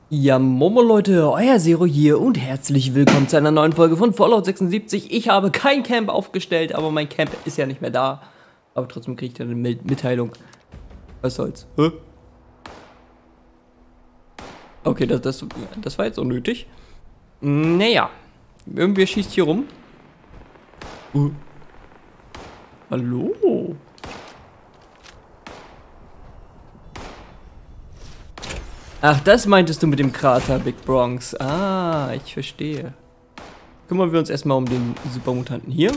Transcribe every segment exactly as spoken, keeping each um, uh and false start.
Ja, Momo Leute, euer Zero hier und herzlich willkommen zu einer neuen Folge von Fallout sechsundsiebzig. Ich habe kein Camp aufgestellt, aber mein Camp ist ja nicht mehr da. Aber trotzdem kriege ich dann eine Mil- Mitteilung. Was soll's? Hä? Okay, das, das, das war jetzt unnötig. Naja, irgendwer schießt hier rum. Uh. Hallo? Ach, das meintest du mit dem Krater, Big Bronx. Ah, ich verstehe. Kümmern wir uns erstmal um den Supermutanten hier.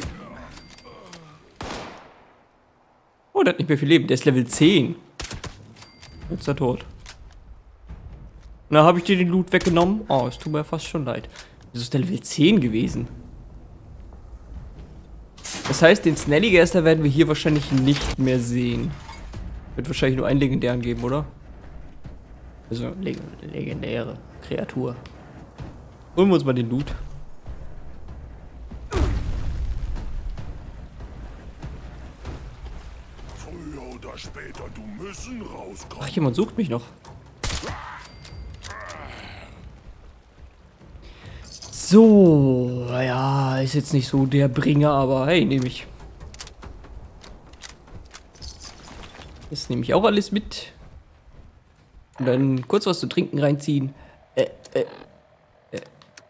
Oh, der hat nicht mehr viel Leben. Der ist Level zehn. Jetzt ist er tot. Na, habe ich dir den Loot weggenommen? Oh, es tut mir fast schon leid. Wieso ist der Level zehn gewesen? Das heißt, den Snallygaster werden wir hier wahrscheinlich nicht mehr sehen. Wird wahrscheinlich nur einen legendären geben, oder? Also, leg legendäre Kreatur. Holen wir uns mal den Loot. Früher oder später, du müssen rauskommen. Ach, jemand sucht mich noch. So, ja, ist jetzt nicht so der Bringer, aber hey, nehme ich. Das nehme ich auch alles mit. Und dann kurz was zu trinken reinziehen. Äh, äh, äh.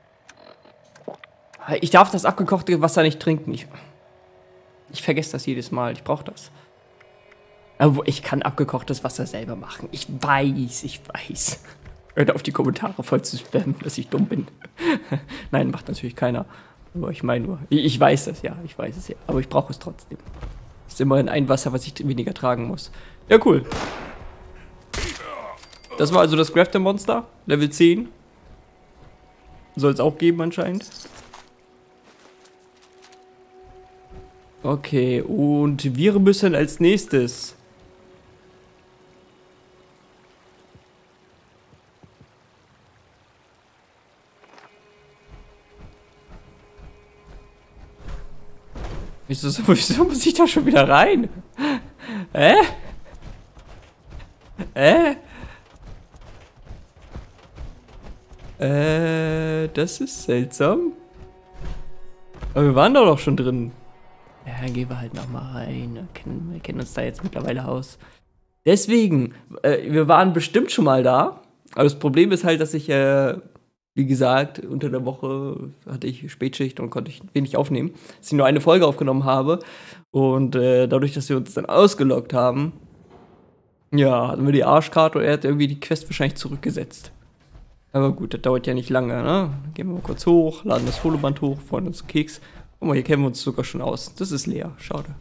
Ich darf das abgekochte Wasser nicht trinken. Ich, ich vergesse das jedes Mal. Ich brauche das. Aber ich kann abgekochtes Wasser selber machen. Ich weiß, ich weiß. Hört auf, die Kommentare voll zu spammen, dass ich dumm bin. Nein, macht natürlich keiner. Aber ich meine nur, ich, ich weiß das, ja, ich weiß es ja. Aber ich brauche es trotzdem. Ist immerhin ein Wasser, was ich weniger tragen muss. Ja, cool. Das war also das Grafter-Monster, Level zehn. Soll es auch geben anscheinend. Okay, und wir müssen als nächstes... Wieso, wieso muss ich da schon wieder rein? Hä? Hä? Äh, das ist seltsam. Aber wir waren da doch schon drin. Ja, dann gehen wir halt nochmal rein. Wir kennen, wir kennen uns da jetzt mittlerweile aus. Deswegen, äh, wir waren bestimmt schon mal da. Aber das Problem ist halt, dass ich, äh, wie gesagt, unter der Woche hatte ich Spätschicht und konnte ich wenig aufnehmen. Dass ich nur eine Folge aufgenommen habe. Und äh, dadurch, dass wir uns dann ausgeloggt haben, ja, hatten wir die Arschkarte und er hat irgendwie die Quest wahrscheinlich zurückgesetzt. Aber gut, das dauert ja nicht lange, ne? Dann gehen wir mal kurz hoch, laden das Holoband hoch, freuen uns Keks. Guck mal, hier kennen wir uns sogar schon aus. Das ist leer, schade.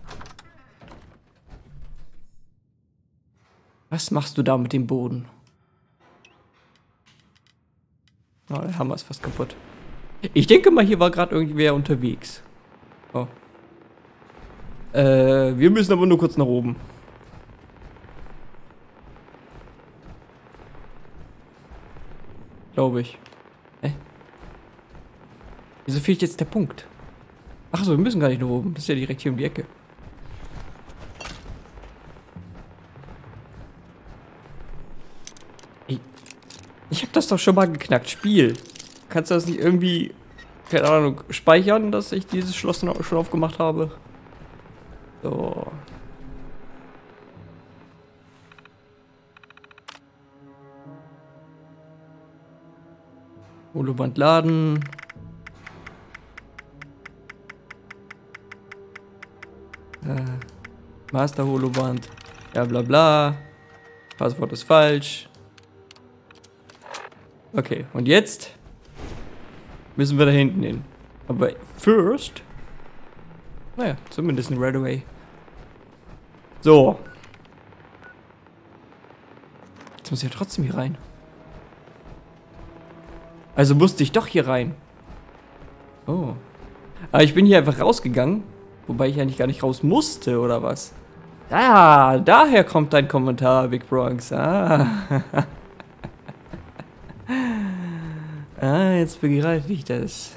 Was machst du da mit dem Boden? Oh, der Hammer ist fast kaputt. Ich denke mal, hier war gerade irgendwer unterwegs. Oh. Äh, wir müssen aber nur kurz nach oben. Glaube ich. Hä? Wieso fehlt jetzt der Punkt? Ach so, wir müssen gar nicht nach oben. Das ist ja direkt hier um die Ecke. Ich, ich hab das doch schon mal geknackt. Spiel. Kannst du das nicht irgendwie, keine Ahnung, speichern, dass ich dieses Schloss schon aufgemacht habe? So. Holoband laden. Äh, Master Holoband. Ja, bla bla. Passwort ist falsch. Okay, und jetzt müssen wir da hinten hin. Aber first. Naja, zumindest ein Redaway. So. Jetzt muss ich ja trotzdem hier rein. Also musste ich doch hier rein. Oh. Aber ich bin hier einfach rausgegangen. Wobei ich eigentlich gar nicht raus musste, oder was? Ah, daher kommt dein Kommentar, Big Bronx. Ah. Ah, jetzt begreife ich das.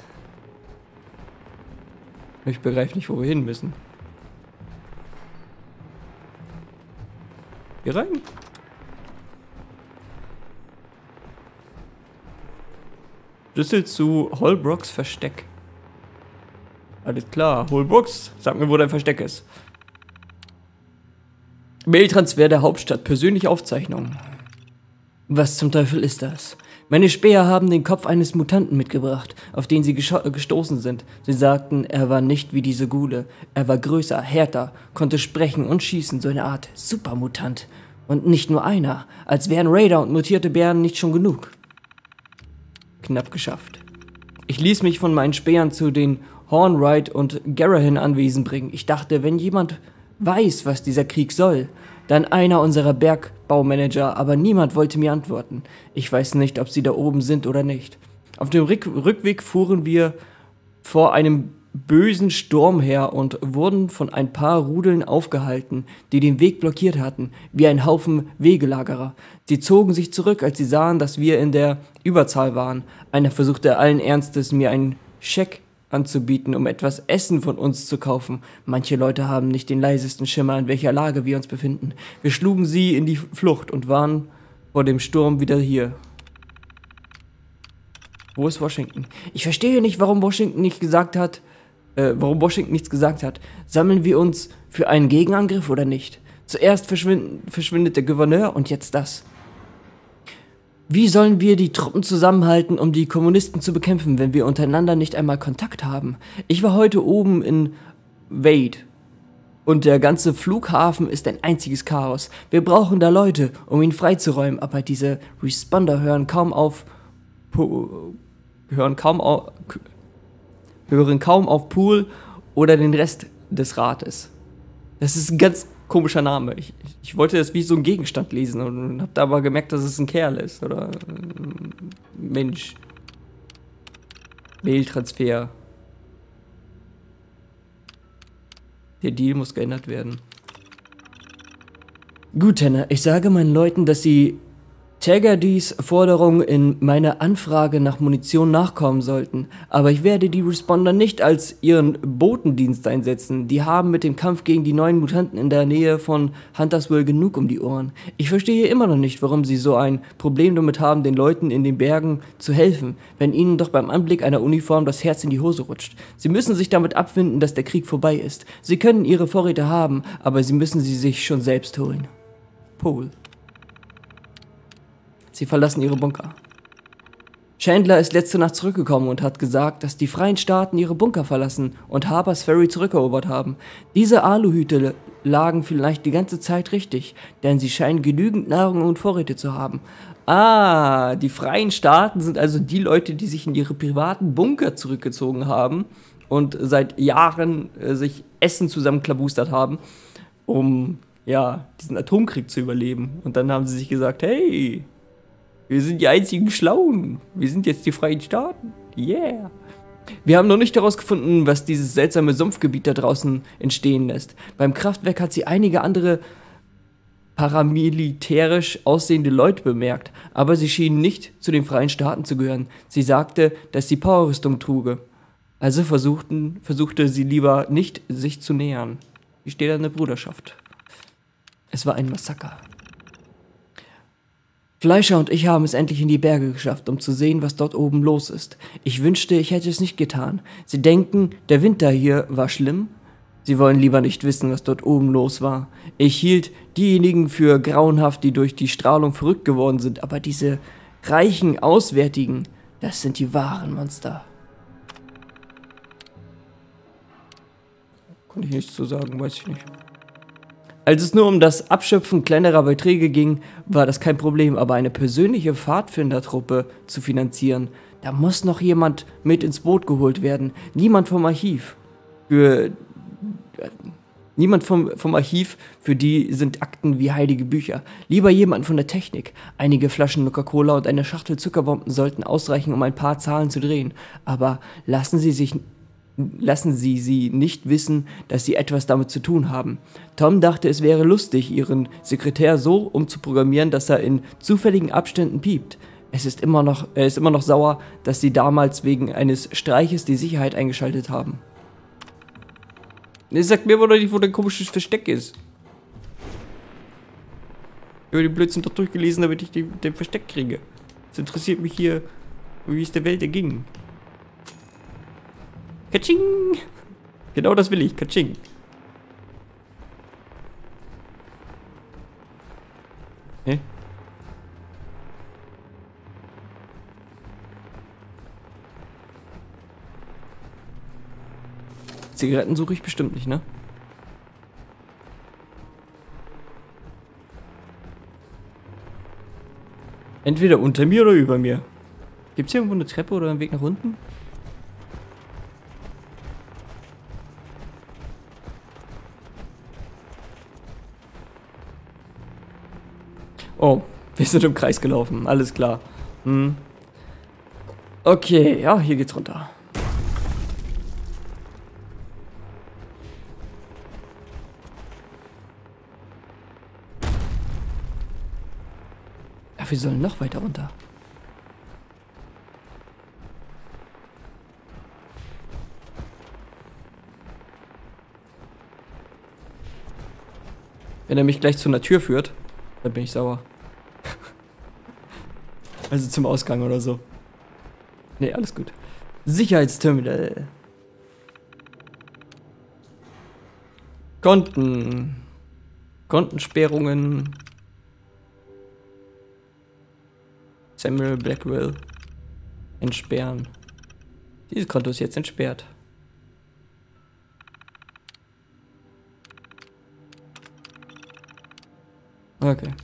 Ich begreife nicht, wo wir hin müssen. Hier rein? Schlüssel zu Holbrooks Versteck. Alles klar, Holbrooks, sag mir, wo dein Versteck ist. Mailtransfer der Hauptstadt, persönliche Aufzeichnung. Was zum Teufel ist das? Meine Späher haben den Kopf eines Mutanten mitgebracht, auf den sie gestoßen sind. Sie sagten, er war nicht wie diese Ghule. Er war größer, härter, konnte sprechen und schießen, so eine Art Supermutant. Und nicht nur einer, als wären Raider und mutierte Bären nicht schon genug. Knapp geschafft. Ich ließ mich von meinen Spähern zu den Hornwright und Garahan Anwesen bringen. Ich dachte, wenn jemand weiß, was dieser Krieg soll, dann einer unserer Bergbaumanager, aber niemand wollte mir antworten. Ich weiß nicht, ob sie da oben sind oder nicht. Auf dem Rück Rückweg fuhren wir vor einem bösen Sturm her und wurden von ein paar Rudeln aufgehalten, die den Weg blockiert hatten, wie ein Haufen Wegelagerer. Sie zogen sich zurück, als sie sahen, dass wir in der Überzahl waren. Einer versuchte allen Ernstes, mir einen Scheck anzubieten, um etwas Essen von uns zu kaufen. Manche Leute haben nicht den leisesten Schimmer, in welcher Lage wir uns befinden. Wir schlugen sie in die Flucht und waren vor dem Sturm wieder hier. Wo ist Washington? Ich verstehe nicht, warum Washington nicht gesagt hat, äh, warum Washington nichts gesagt hat. Sammeln wir uns für einen Gegenangriff oder nicht? Zuerst verschwind verschwindet der Gouverneur und jetzt das. Wie sollen wir die Truppen zusammenhalten, um die Kommunisten zu bekämpfen, wenn wir untereinander nicht einmal Kontakt haben? Ich war heute oben in Wade und der ganze Flughafen ist ein einziges Chaos. Wir brauchen da Leute, um ihn freizuräumen, aber diese Responder hören kaum auf, hören kaum auf, hören kaum auf Poole oder den Rest des Rates. Das ist ein ganz komischer Name. Ich, ich wollte das wie so ein Gegenstand lesen und hab da aber gemerkt, dass es ein Kerl ist oder ein Mensch. Mailtransfer. Der Deal muss geändert werden. Gut, Tanner, ich sage meinen Leuten, dass sie Taggardys Forderung in meiner Anfrage nach Munition nachkommen sollten, aber ich werde die Responder nicht als ihren Botendienst einsetzen. Die haben mit dem Kampf gegen die neuen Mutanten in der Nähe von Huntersville genug um die Ohren. Ich verstehe immer noch nicht, warum sie so ein Problem damit haben, den Leuten in den Bergen zu helfen, wenn ihnen doch beim Anblick einer Uniform das Herz in die Hose rutscht. Sie müssen sich damit abfinden, dass der Krieg vorbei ist. Sie können ihre Vorräte haben, aber sie müssen sie sich schon selbst holen. Poole. Sie verlassen ihre Bunker. Chandler ist letzte Nacht zurückgekommen und hat gesagt, dass die Freien Staaten ihre Bunker verlassen und Harper's Ferry zurückerobert haben. Diese Aluhüte lagen vielleicht die ganze Zeit richtig, denn sie scheinen genügend Nahrung und Vorräte zu haben. Ah, die Freien Staaten sind also die Leute, die sich in ihre privaten Bunker zurückgezogen haben und seit Jahren äh, sich Essen zusammenklabustert haben, um ja diesen Atomkrieg zu überleben. Und dann haben sie sich gesagt, hey, wir sind die einzigen Schlauen. Wir sind jetzt die Freien Staaten. Yeah. Wir haben noch nicht herausgefunden, was dieses seltsame Sumpfgebiet da draußen entstehen lässt. Beim Kraftwerk hat sie einige andere paramilitärisch aussehende Leute bemerkt, aber sie schienen nicht zu den Freien Staaten zu gehören. Sie sagte, dass sie Powerrüstung truge. Also versuchten, versuchte sie lieber nicht, sich zu nähern. Wie steht da eine Bruderschaft? Es war ein Massaker. Fleischer und ich haben es endlich in die Berge geschafft, um zu sehen, was dort oben los ist. Ich wünschte, ich hätte es nicht getan. Sie denken, der Winter hier war schlimm? Sie wollen lieber nicht wissen, was dort oben los war. Ich hielt diejenigen für grauenhaft, die durch die Strahlung verrückt geworden sind, aber diese reichen Auswärtigen, das sind die wahren Monster. Konnte ich nichts zu sagen, weiß ich nicht. Als es nur um das Abschöpfen kleinerer Beträge ging, war das kein Problem, aber eine persönliche Pfadfindertruppe zu finanzieren, da muss noch jemand mit ins Boot geholt werden. Niemand vom Archiv. Für, äh, niemand vom, vom Archiv, für die sind Akten wie heilige Bücher. Lieber jemand von der Technik. Einige Flaschen Coca-Cola und eine Schachtel Zuckerbomben sollten ausreichen, um ein paar Zahlen zu drehen. Aber lassen Sie sich... Lassen Sie sie nicht wissen, dass Sie etwas damit zu tun haben. Tom dachte, es wäre lustig, ihren Sekretär so umzuprogrammieren, dass er in zufälligen Abständen piept. Es ist immer noch, er ist immer noch sauer, dass Sie damals wegen eines Streiches die Sicherheit eingeschaltet haben. Ihr sagt mir aber doch nicht, wo dein komisches Versteck ist. Ich habe den Blödsinn doch durchgelesen, damit ich den, den Versteck kriege. Das interessiert mich hier wie es der Welt erging. Katsching! Genau das will ich, Katsching. Hä? Zigaretten suche ich bestimmt nicht, ne? Entweder unter mir oder über mir. Gibt es hier irgendwo eine Treppe oder einen Weg nach unten? Oh, wir sind im Kreis gelaufen. Alles klar. Hm. Okay, ja, hier geht's runter. Ja, wir sollen noch weiter runter. Wenn er mich gleich zu einer Tür führt, dann bin ich sauer. Also zum Ausgang oder so. Ne, alles gut. Sicherheitsterminal. Konten. Kontensperrungen. Samuel Blackwell. Entsperren. Dieses Konto ist jetzt entsperrt. Okay.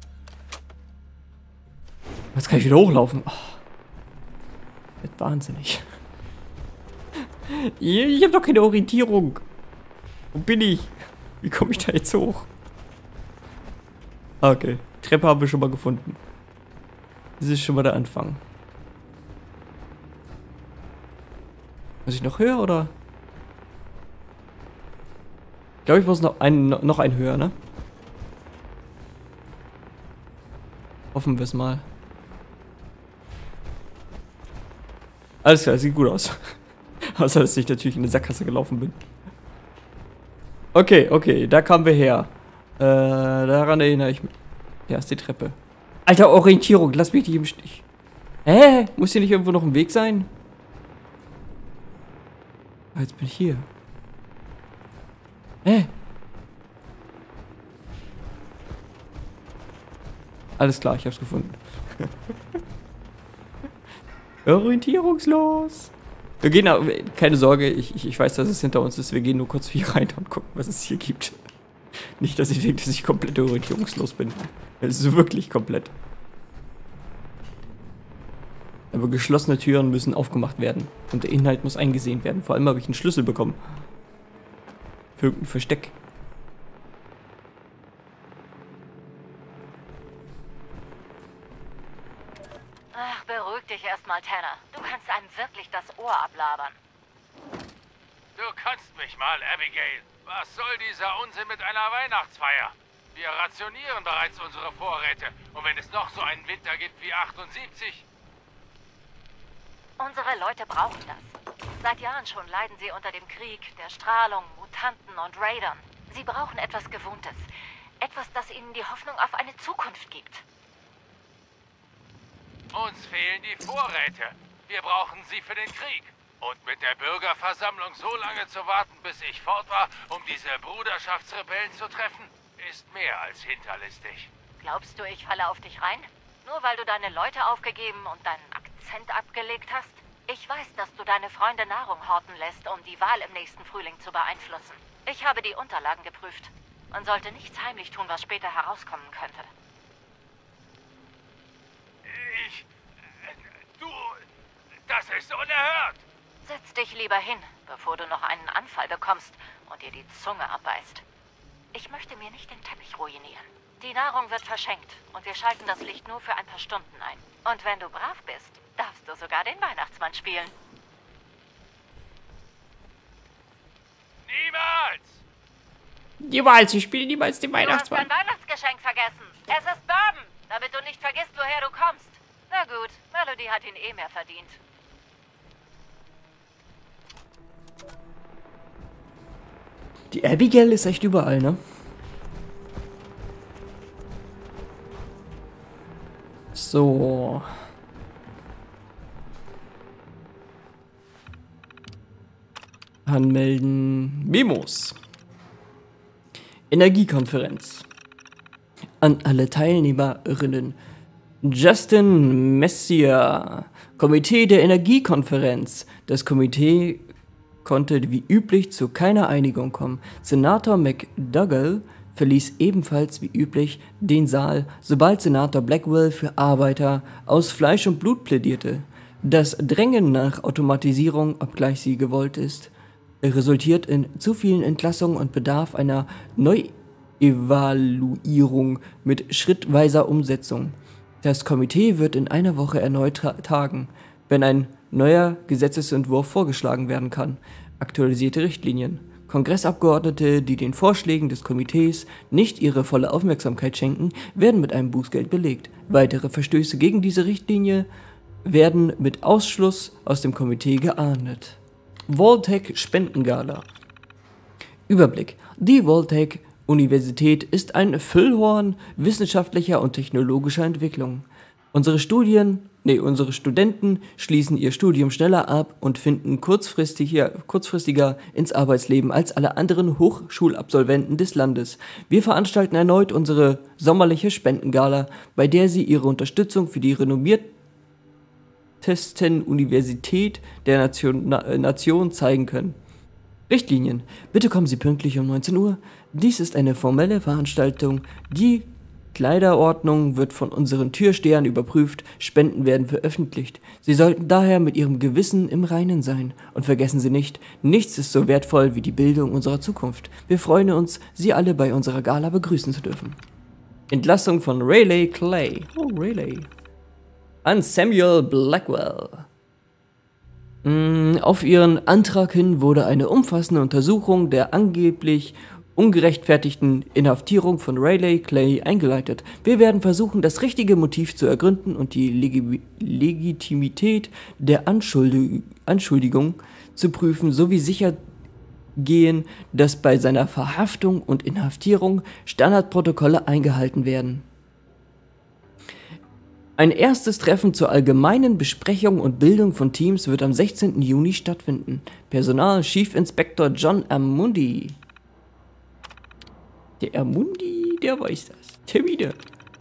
Jetzt kann ich wieder hochlaufen. Oh. Wird wahnsinnig. Ich habe doch keine Orientierung. Wo bin ich? Wie komme ich da jetzt hoch? Okay. Treppe haben wir schon mal gefunden. Das ist schon mal der Anfang. Muss ich noch höher oder? Ich glaube, ich muss noch einen, noch einen höher, ne? Hoffen wir es mal. Alles klar, sieht gut aus. Außer, dass ich natürlich in eine Sackgasse gelaufen bin. Okay, okay, da kamen wir her. Äh, daran erinnere ich mich. Ja, ist die Treppe. Alter, Orientierung, lass mich nicht im Stich. Hä? Muss hier nicht irgendwo noch ein Weg sein? Ah, jetzt bin ich hier. Hä? Alles klar, ich hab's gefunden. Orientierungslos. Wir gehen, keine Sorge, ich, ich, ich weiß, dass es hinter uns ist. Wir gehen nur kurz hier rein und gucken, was es hier gibt. Nicht, dass ich denke, dass ich komplett orientierungslos bin. Es ist wirklich komplett. Aber geschlossene Türen müssen aufgemacht werden. Und der Inhalt muss eingesehen werden. Vor allem habe ich einen Schlüssel bekommen. Für irgendein Versteck. Ach, beruhig dich erstmal, Tanner. Du kannst einem wirklich das Ohr ablabern. Du kannst mich mal, Abigail. Was soll dieser Unsinn mit einer Weihnachtsfeier? Wir rationieren bereits unsere Vorräte. Und wenn es noch so einen Winter gibt wie achtundsiebzig... Unsere Leute brauchen das. Seit Jahren schon leiden sie unter dem Krieg, der Strahlung, Mutanten und Raidern. Sie brauchen etwas Gewohntes. Etwas, das ihnen die Hoffnung auf eine Zukunft gibt. Uns fehlen die Vorräte. Wir brauchen sie für den Krieg. Und mit der Bürgerversammlung so lange zu warten, bis ich fort war, um diese Bruderschaftsrebellen zu treffen, ist mehr als hinterlistig. Glaubst du, ich falle auf dich rein? Nur weil du deine Leute aufgegeben und deinen Akzent abgelegt hast? Ich weiß, dass du deine Freunde Nahrung horten lässt, um die Wahl im nächsten Frühling zu beeinflussen. Ich habe die Unterlagen geprüft. Man sollte nichts heimlich tun, was später herauskommen könnte. Ich... Du... Das ist unerhört! Setz dich lieber hin, bevor du noch einen Anfall bekommst und dir die Zunge abbeißt. Ich möchte mir nicht den Teppich ruinieren. Die Nahrung wird verschenkt und wir schalten das Licht nur für ein paar Stunden ein. Und wenn du brav bist, darfst du sogar den Weihnachtsmann spielen. Niemals! Niemals, ich spiele niemals den Du hast Weihnachtsmann. dein Weihnachtsgeschenk vergessen. Es ist Bourbon, damit du nicht vergisst, woher du kommst. Na gut, Melody hat ihn eh mehr verdient. Die Abigail ist echt überall, ne? So. Anmelden. Memos. Energiekonferenz. An alle Teilnehmerinnen. Justin Messier, Komitee der Energiekonferenz. Das Komitee konnte wie üblich zu keiner Einigung kommen. Senator McDougall verließ ebenfalls wie üblich den Saal, sobald Senator Blackwell für Arbeiter aus Fleisch und Blut plädierte. Das Drängen nach Automatisierung, obgleich sie gewollt ist, resultiert in zu vielen Entlassungen und bedarf einer Neuevaluierung mit schrittweiser Umsetzung. Das Komitee wird in einer Woche erneut tagen, wenn ein neuer Gesetzesentwurf vorgeschlagen werden kann. Aktualisierte Richtlinien. Kongressabgeordnete, die den Vorschlägen des Komitees nicht ihre volle Aufmerksamkeit schenken, werden mit einem Bußgeld belegt. Weitere Verstöße gegen diese Richtlinie werden mit Ausschluss aus dem Komitee geahndet. Voltech Spendengala. Überblick. Die Voltech Universität ist ein Füllhorn wissenschaftlicher und technologischer Entwicklung. Unsere Studien, nee, unsere Studenten schließen ihr Studium schneller ab und finden kurzfristiger, kurzfristiger ins Arbeitsleben als alle anderen Hochschulabsolventen des Landes. Wir veranstalten erneut unsere sommerliche Spendengala, bei der Sie Ihre Unterstützung für die renommiertesten Universität der Nation, Na, Nation zeigen können. Richtlinien. Bitte kommen Sie pünktlich um neunzehn Uhr. Dies ist eine formelle Veranstaltung. Die Kleiderordnung wird von unseren Türstehern überprüft, Spenden werden veröffentlicht. Sie sollten daher mit Ihrem Gewissen im Reinen sein. Und vergessen Sie nicht, nichts ist so wertvoll wie die Bildung unserer Zukunft. Wir freuen uns, Sie alle bei unserer Gala begrüßen zu dürfen. Entlassung von Rayleigh Clay. Oh, Rayleigh. An Samuel Blackwell. Auf ihren Antrag hin wurde eine umfassende Untersuchung der angeblich ungerechtfertigten Inhaftierung von Rayleigh Clay eingeleitet. Wir werden versuchen, das richtige Motiv zu ergründen und die Legi Legitimität der Anschuldig Anschuldigung zu prüfen, sowie sicher gehen, dass bei seiner Verhaftung und Inhaftierung Standardprotokolle eingehalten werden. Ein erstes Treffen zur allgemeinen Besprechung und Bildung von Teams wird am sechzehnten Juni stattfinden. Personal Chief Inspector John Amundi. Der Amundi, der weiß das. Termine.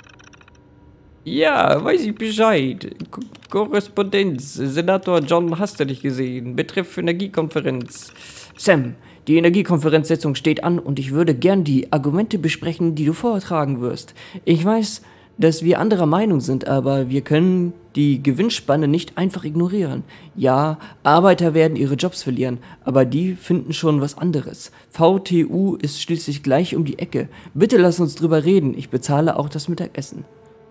Ja, weiß ich Bescheid. K Korrespondenz. Senator John, hast du dich gesehen? Betreff Energiekonferenz. Sam, die Energiekonferenzsitzung steht an und ich würde gern die Argumente besprechen, die du vortragen wirst. Ich weiß, dass wir anderer Meinung sind, aber wir können die Gewinnspanne nicht einfach ignorieren. Ja, Arbeiter werden ihre Jobs verlieren, aber die finden schon was anderes. V T U ist schließlich gleich um die Ecke. Bitte lass uns drüber reden, ich bezahle auch das Mittagessen.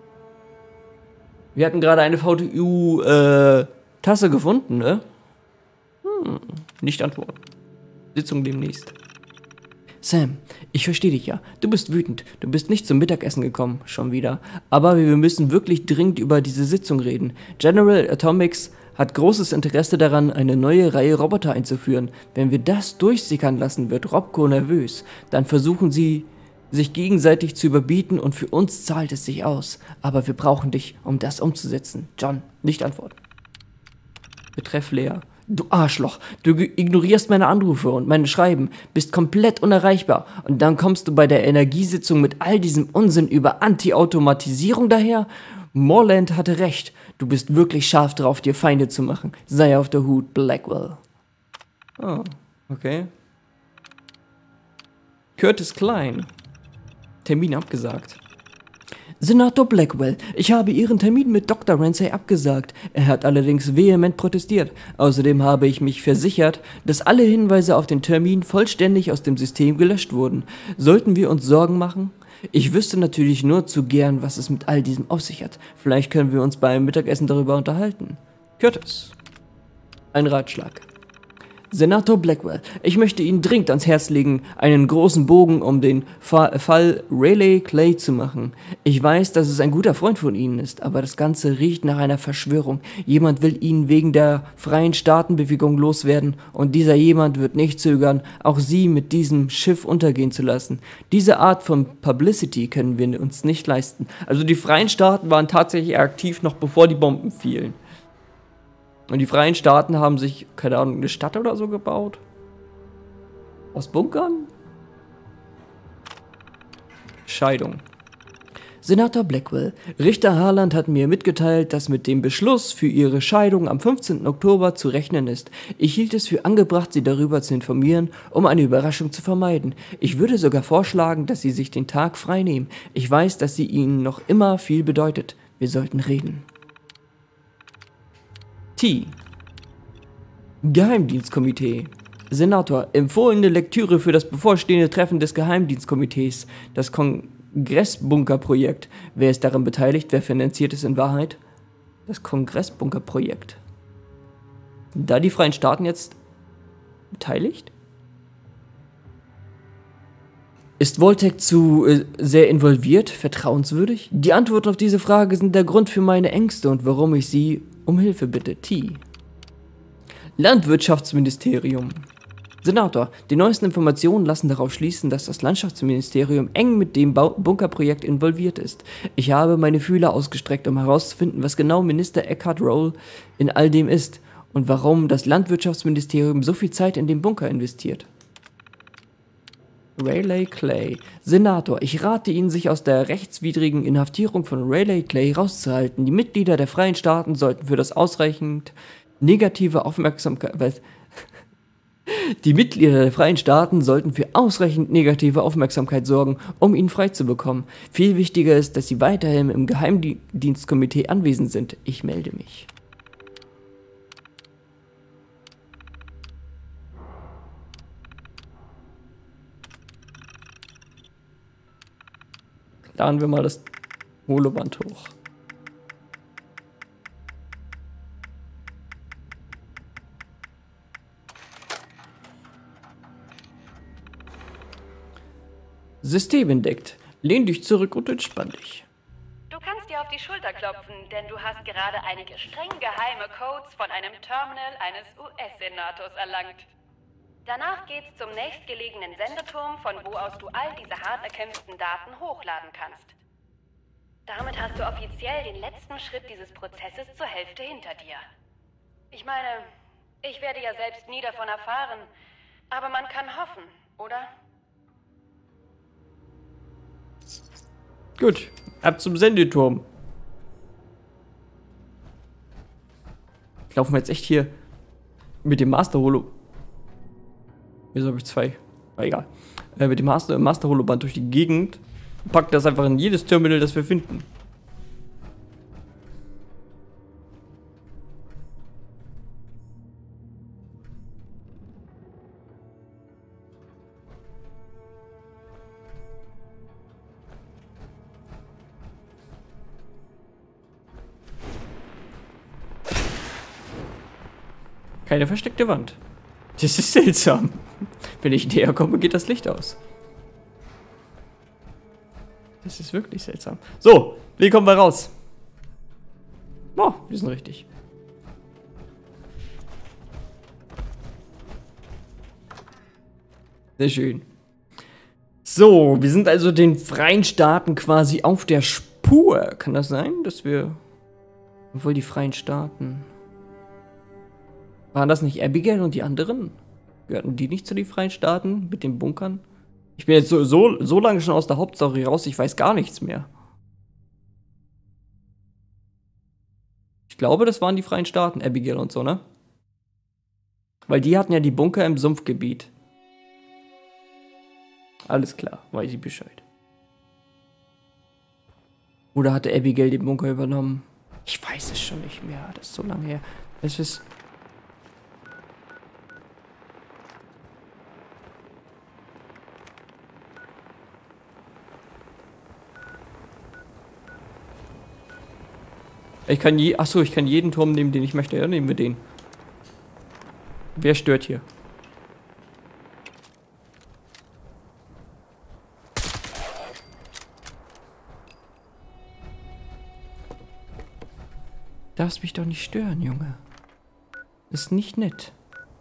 Wir hatten gerade eine V T U-Tasse äh, gefunden, ne? Hm, nicht antworten. Sitzung demnächst. Sam, ich verstehe dich ja. Du bist wütend. Du bist nicht zum Mittagessen gekommen. Schon wieder. Aber wir müssen wirklich dringend über diese Sitzung reden. General Atomics hat großes Interesse daran, eine neue Reihe Roboter einzuführen. Wenn wir das durchsickern lassen, wird Robco nervös. Dann versuchen sie, sich gegenseitig zu überbieten und für uns zahlt es sich aus. Aber wir brauchen dich, um das umzusetzen. John, nicht antworten. Betreff Lea. Du Arschloch, du ignorierst meine Anrufe und meine Schreiben, bist komplett unerreichbar und dann kommst du bei der Energiesitzung mit all diesem Unsinn über Anti-Automatisierung daher? Morland hatte recht, du bist wirklich scharf drauf, dir Feinde zu machen. Sei auf der Hut, Blackwell. Oh, okay. Curtis Klein. Termin abgesagt. Senator Blackwell, ich habe Ihren Termin mit Doktor Ramsay abgesagt. Er hat allerdings vehement protestiert. Außerdem habe ich mich versichert, dass alle Hinweise auf den Termin vollständig aus dem System gelöscht wurden. Sollten wir uns Sorgen machen? Ich wüsste natürlich nur zu gern, was es mit all diesem auf sich hat. Vielleicht können wir uns beim Mittagessen darüber unterhalten. Curtis. Ein Ratschlag. Senator Blackwell, ich möchte Ihnen dringend ans Herz legen, einen großen Bogen um den Fa- Fall Rayleigh Clay zu machen. Ich weiß, dass es ein guter Freund von Ihnen ist, aber das Ganze riecht nach einer Verschwörung. Jemand will ihn wegen der freien Staatenbewegung loswerden und dieser jemand wird nicht zögern, auch Sie mit diesem Schiff untergehen zu lassen. Diese Art von Publicity können wir uns nicht leisten. Also die freien Staaten waren tatsächlich aktiv, noch bevor die Bomben fielen. Und die freien Staaten haben sich, keine Ahnung, eine Stadt oder so gebaut. Aus Bunkern? Scheidung. Senator Blackwell, Richter Harland hat mir mitgeteilt, dass mit dem Beschluss für ihre Scheidung am fünfzehnten Oktober zu rechnen ist. Ich hielt es für angebracht, Sie darüber zu informieren, um eine Überraschung zu vermeiden. Ich würde sogar vorschlagen, dass Sie sich den Tag frei nehmen. Ich weiß, dass sie Ihnen noch immer viel bedeutet. Wir sollten reden. T. Geheimdienstkomitee. Senator, empfohlene Lektüre für das bevorstehende Treffen des Geheimdienstkomitees. Das Kongressbunkerprojekt. Wer ist daran beteiligt? Wer finanziert es in Wahrheit? Das Kongressbunkerprojekt. Sind da die Freien Staaten jetzt beteiligt? Ist Voltec zu äh, sehr involviert, vertrauenswürdig? Die Antworten auf diese Frage sind der Grund für meine Ängste und warum ich Sie um Hilfe bitte. T. Landwirtschaftsministerium. Senator, die neuesten Informationen lassen darauf schließen, dass das Landschaftsministerium eng mit dem Bau- Bunkerprojekt involviert ist. Ich habe meine Fühler ausgestreckt, um herauszufinden, was genau Minister Eckhart Roll in all dem ist und warum das Landwirtschaftsministerium so viel Zeit in den Bunker investiert. Rayleigh Clay. Senator, ich rate Ihnen, sich aus der rechtswidrigen Inhaftierung von Rayleigh Clay rauszuhalten. Die Mitglieder der Freien Staaten sollten für das ausreichend negative Aufmerksamkeit... Die Mitglieder der Freien Staaten sollten für ausreichend negative Aufmerksamkeit sorgen, um ihn freizubekommen. Viel wichtiger ist, dass sie weiterhin im Geheimdienstkomitee anwesend sind. Ich melde mich. Laden wir mal das Holoband hoch. System entdeckt. Lehn dich zurück und entspann dich. Du kannst dir auf die Schulter klopfen, denn du hast gerade einige streng geheime Codes von einem Terminal eines U S-Senators erlangt. Danach geht's zum nächstgelegenen Sendeturm, von wo aus du all diese hart erkämpften Daten hochladen kannst. Damit hast du offiziell den letzten Schritt dieses Prozesses zur Hälfte hinter dir. Ich meine, ich werde ja selbst nie davon erfahren, aber man kann hoffen, oder? Gut, ab zum Sendeturm. Laufen wir jetzt echt hier mit dem Master Holo. Wieso habe ich zwei? Aber egal. Äh, mit dem Master, Master Holoband durch die Gegend. Packen das einfach in jedes Terminal, das wir finden. Keine versteckte Wand. Das ist seltsam. Wenn ich näher komme, geht das Licht aus. Das ist wirklich seltsam. So, wie kommen wir raus? Oh, wir sind richtig. Sehr schön. So, wir sind also den Freien Staaten quasi auf der Spur. Kann das sein, dass wir... Obwohl die Freien Staaten... Waren das nicht Abigail und die anderen? Gehörten die nicht zu den Freien Staaten mit den Bunkern? Ich bin jetzt so, so, so lange schon aus der Hauptstory raus, ich weiß gar nichts mehr. Ich glaube, das waren die Freien Staaten, Abigail und so, ne? Weil die hatten ja die Bunker im Sumpfgebiet. Alles klar, weiß ich Bescheid. Oder hatte Abigail den Bunker übernommen? Ich weiß es schon nicht mehr, das ist so lange her. Es ist... Ich kann je... Achso, ich kann jeden Turm nehmen, den ich möchte. Ja, nehmen wir den. Wer stört hier? Darfst mich doch nicht stören, Junge. Ist nicht nett.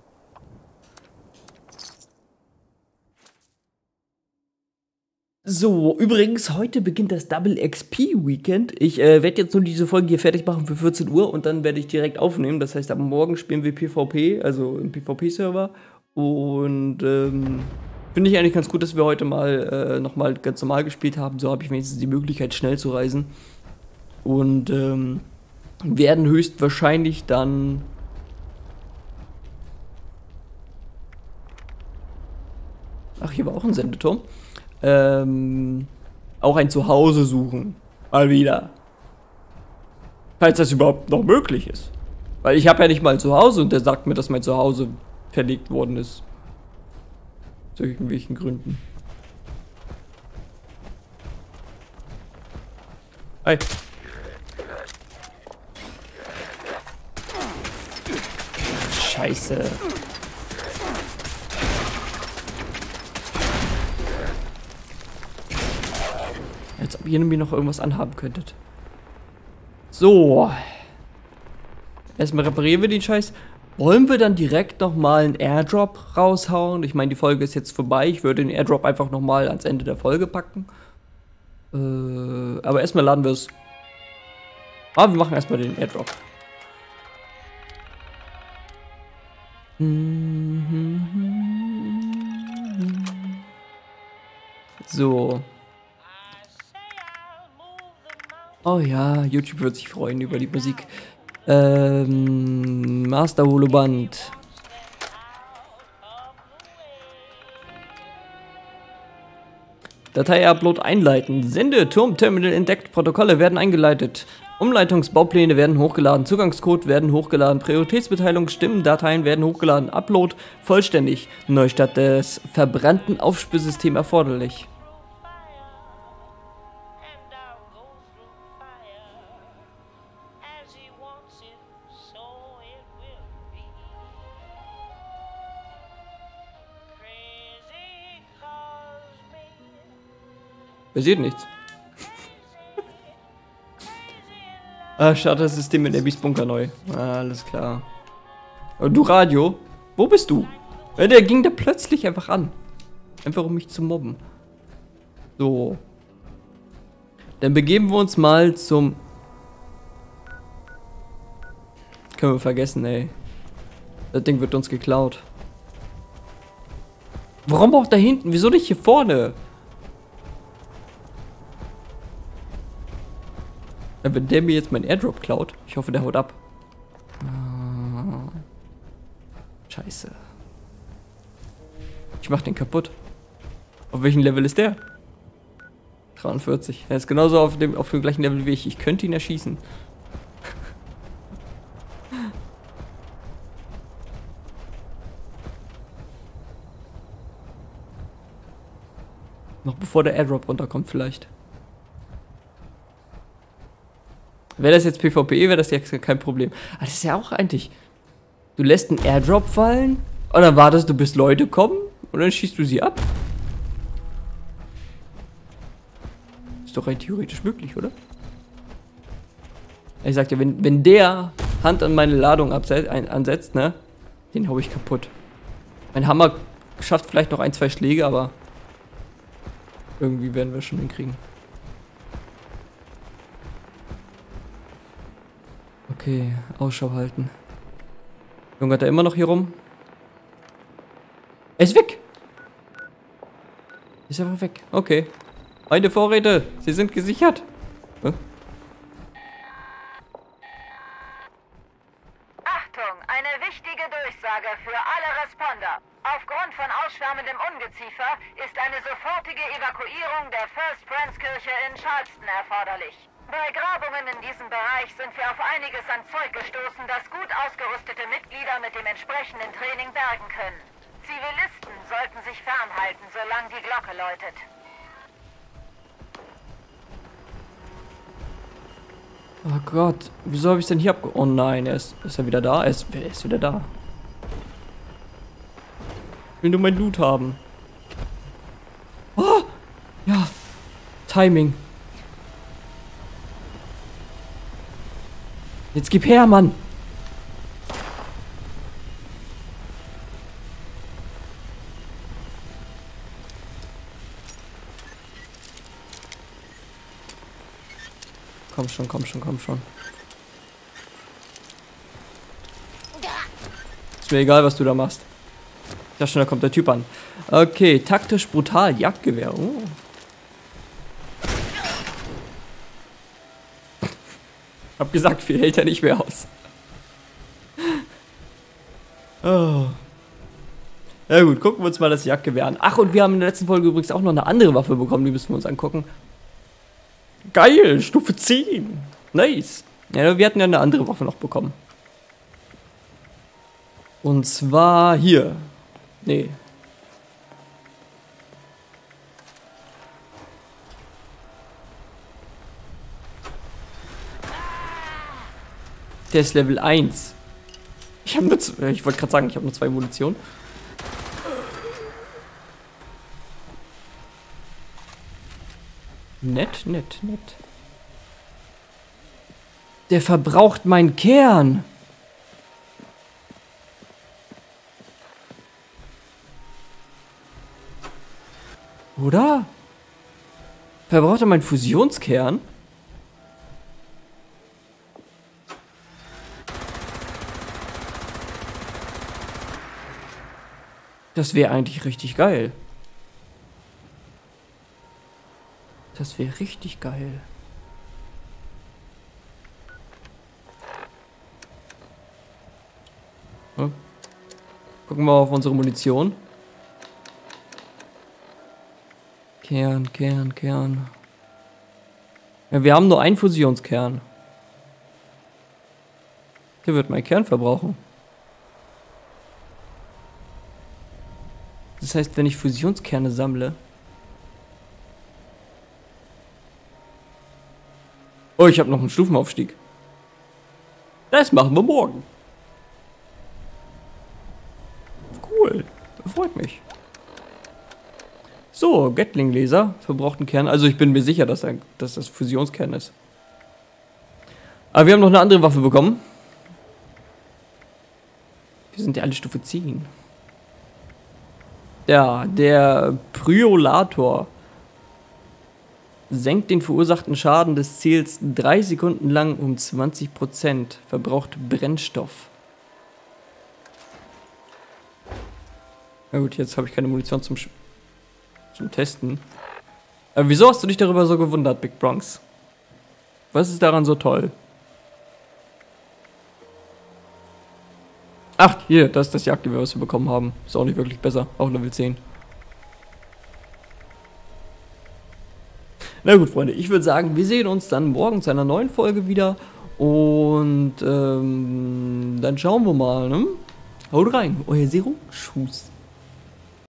So, übrigens, heute beginnt das Double X P Weekend. Ich äh, werde jetzt nur diese Folge hier fertig machen für vierzehn Uhr und dann werde ich direkt aufnehmen. Das heißt, ab morgen spielen wir PvP, also im PvP-Server. Und ähm, finde ich eigentlich ganz gut, dass wir heute mal äh, nochmal ganz normal gespielt haben. So habe ich wenigstens die Möglichkeit, schnell zu reisen. Und ähm, werden höchstwahrscheinlich dann... Ach, hier war auch ein Sendeturm. Ähm, auch ein Zuhause suchen. Mal wieder. Falls das überhaupt noch möglich ist. Weil ich habe ja nicht mal ein Zuhause und der sagt mir, dass mein Zuhause verlegt worden ist. Aus irgendwelchen Gründen. Hi. Scheiße. Als ob ihr nämlich noch irgendwas anhaben könntet. So. Erstmal reparieren wir den Scheiß. Wollen wir dann direkt nochmal einen Airdrop raushauen? Ich meine, die Folge ist jetzt vorbei. Ich würde den Airdrop einfach nochmal ans Ende der Folge packen. Äh, aber erstmal laden wir es. Ah, wir machen erstmal den Airdrop. So. Oh ja, YouTube wird sich freuen über die Musik. Ähm, Master Holoband. Datei-Upload einleiten. Sende, Turmterminal entdeckt. Protokolle werden eingeleitet. Umleitungsbaupläne werden hochgeladen. Zugangscode werden hochgeladen. Prioritätsbeteiligung, Stimmen, Dateien werden hochgeladen. Upload vollständig. Neustart des verbrannten Aufspürsystems erforderlich. Passiert nichts. Ah, Starter-System in Abbys Bunker neu. Ah, alles klar. Und du Radio? Wo bist du? Ja, der ging da plötzlich einfach an. Einfach um mich zu mobben. So. Dann begeben wir uns mal zum... Können wir vergessen, ey. Das Ding wird uns geklaut. Warum auch da hinten? Wieso nicht hier vorne? Wenn der mir jetzt meinen Airdrop klaut, ich hoffe, der haut ab. Scheiße. Ich mach den kaputt. Auf welchem Level ist der? dreiundvierzig. Er ist genauso auf dem, auf dem gleichen Level wie ich. Ich könnte ihn erschießen. Noch bevor der Airdrop runterkommt vielleicht. Wäre das jetzt PvP, wäre das ja kein Problem. Aber das ist ja auch eigentlich... Du lässt einen Airdrop fallen und dann wartest du, bis Leute kommen und dann schießt du sie ab. Ist doch rein theoretisch möglich, oder? Ich sag dir, wenn, wenn der Hand an meine Ladung ein, ansetzt, ne? Den hau ich kaputt. Mein Hammer schafft vielleicht noch ein, zwei Schläge, aber... Irgendwie werden wir schon hinkriegen. Okay, Ausschau halten. Junge, hat er immer noch hier rum? Er ist weg! Ist einfach weg. Okay. Meine Vorräte, sie sind gesichert. Hä? Achtung, eine wichtige Durchsage für alle Responder. Aufgrund von ausschwärmendem Ungeziefer ist eine sofortige Evakuierung der First Friends Kirche in Charleston erforderlich. Bei Grabungen in diesem Bereich sind wir auf einiges an Zeug gestoßen, das gut ausgerüstete Mitglieder mit dem entsprechenden Training bergen können. Zivilisten sollten sich fernhalten, solange die Glocke läutet. Oh Gott, wieso habe ich denn hier abge... Oh nein, er ist, ist er wieder da? Er ist, er ist wieder da. Ich will nur mein Loot haben. Oh! Ja. Timing. Jetzt gib her, Mann. Komm schon, komm schon, komm schon. Ist mir egal, was du da machst. Da schon, da kommt der Typ an. Okay, taktisch brutal, Jagdgewehr. Oh. Hab gesagt, viel hält er nicht mehr aus. Oh. Ja gut, gucken wir uns mal das Jagdgewehr an. Ach, und wir haben in der letzten Folge übrigens auch noch eine andere Waffe bekommen, die müssen wir uns angucken. Geil, Stufe zehn. Nice. Ja, wir hatten ja eine andere Waffe noch bekommen. Und zwar hier. Nee. Der ist Level eins. Ich habe nur zwei, ich wollte gerade sagen, ich habe nur zwei Munition. Nett, nett, nett. Der verbraucht meinen Kern. Oder? Verbraucht er meinen Fusionskern? Das wäre eigentlich richtig geil. Das wäre richtig geil. Hm. Gucken wir auf unsere Munition. Kern, Kern, Kern. Ja, wir haben nur einen Fusionskern. Der wird meinen Kern verbrauchen. Das heißt, wenn ich Fusionskerne sammle... Oh, ich habe noch einen Stufenaufstieg. Das machen wir morgen. Cool. Das freut mich. So, Gatling-Laser. Verbrauchten Kern. Also ich bin mir sicher, dass, ein, dass das Fusionskern ist. Aber wir haben noch eine andere Waffe bekommen. Wir sind ja alle Stufe zehn. Ja, der Pryolator. Senkt den verursachten Schaden des Ziels drei Sekunden lang um zwanzig Prozent. Verbraucht Brennstoff. Na gut, jetzt habe ich keine Munition zum, Sch zum Testen. Aber wieso hast du dich darüber so gewundert, Big Bronx? Was ist daran so toll? Ach, hier, das ist das Jagdgewehr, was wir bekommen haben. Ist auch nicht wirklich besser. Auch Level zehn. Na gut, Freunde, ich würde sagen, wir sehen uns dann morgen zu einer neuen Folge wieder. Und ähm, dann schauen wir mal, ne? Haut rein, euer Zero, Tschüss.